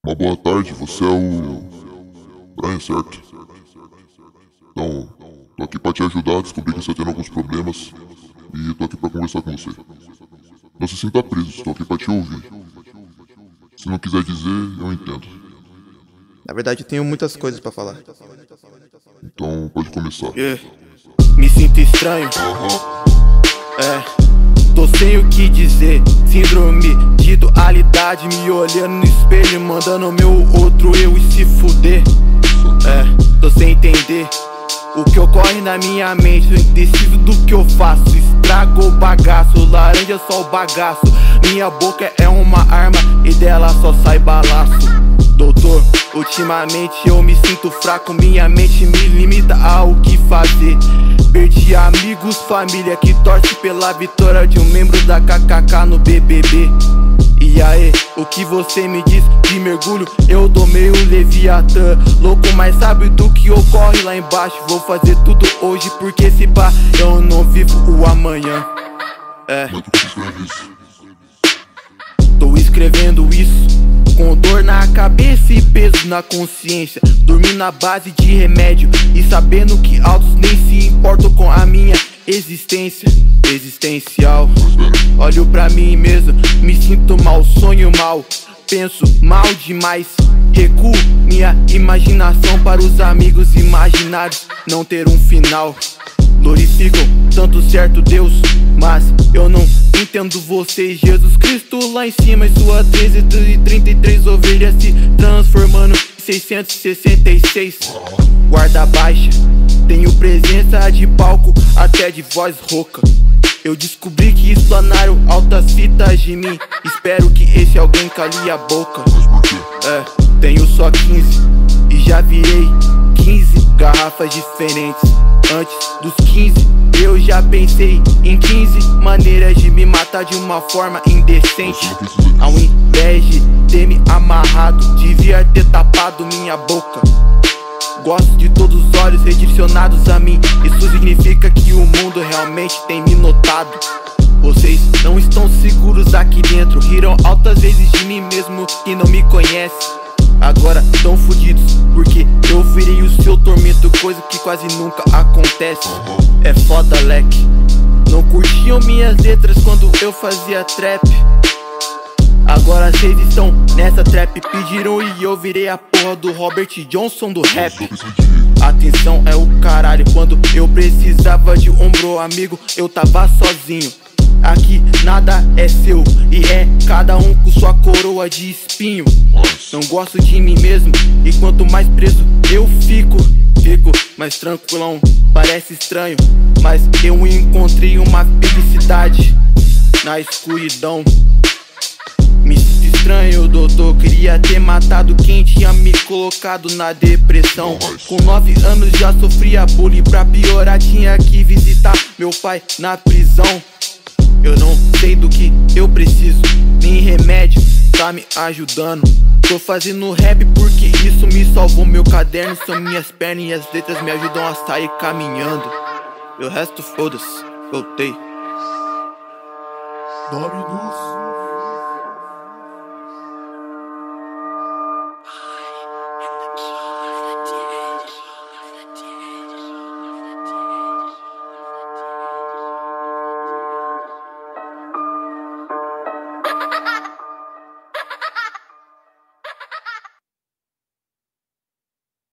Uma boa tarde, você é o Brian, certo? Então, tô aqui pra te ajudar a descobrir que você tá tendo alguns problemas e tô aqui pra conversar com você. Não se sinta preso, estou aqui pra te ouvir. Se não quiser dizer, eu entendo. Na verdade, eu tenho muitas coisas pra falar. Então, pode começar. Me sinto estranho, tô sem o que dizer. Síndrome de dualidade, me olhando no espelho, mandando meu outro eu e se fuder. Tô sem entender o que ocorre na minha mente, tô indeciso do que eu faço. Estrago o bagaço, laranja só o bagaço. Minha boca é uma arma e dela só sai balaço. Doutor, ultimamente eu me sinto fraco, minha mente me limita ao que fazer. Perdi amigos, família que torce pela vitória de um membro da KKK no BBB. E aí, o que você me diz de mergulho? Eu dou meio Leviatã, louco, mas sabe do que ocorre lá embaixo. Vou fazer tudo hoje porque se pá, eu não vivo o amanhã. Como é que você escreve isso? Tô escrevendo isso com dor na cabeça e peso na consciência, dormindo na base de remédio e sabendo que altos nem se importam com a minha existência existencial. Olho pra mim mesmo, me sinto mal, sonho mal, penso mal demais. Recuo minha imaginação para os amigos imaginários não ter um final. Glorificam tanto certo Deus, mas eu não entendo vocês. Jesus Cristo lá em cima e sua 1333 ovelhas se transformando em 666. Guarda baixa, tenho presença de palco, até de voz rouca. Eu descobri que explanaram altas fitas de mim. Espero que esse alguém cale a boca. Mas por quê? Tenho só 15 e já virei 15 garrafas diferentes. Antes dos 15 eu já pensei em 15 maneiras de me matar de uma forma indecente. Ao invés de ter me amarrado, devia ter tapado minha boca. Gosto de todos os olhos redirecionados a mim. Isso significa que o mundo realmente tem me notado. Vocês não estão seguros aqui dentro, riram altas vezes de mim mesmo que não me conhece. Agora tão fudidos porque eu virei o seu tormento, coisa que quase nunca acontece. É foda, leque. Não curtiam minhas letras quando eu fazia trap. Agora cês estão nessa trap, pediram e eu virei a porra do Robert Johnson do rap. Atenção é o caralho, quando eu precisava de ombro amigo, eu tava sozinho. Aqui nada é seu e é cada um com sua coroa de espinho. Não gosto de mim mesmo e quanto mais preso eu fico mais tranquilão. Parece estranho, mas eu encontrei uma felicidade na escuridão. Me sinto estranho, doutor, queria ter matado quem tinha me colocado na depressão. Com 9 anos já sofria bullying, pra piorar tinha que visitar meu pai na prisão. Eu não sei do que eu preciso, nem remédio tá me ajudando. Tô fazendo rap porque isso me salvou. Meu caderno são minhas pernas e as letras me ajudam a sair caminhando. E o resto foda-se, voltei. Dominus.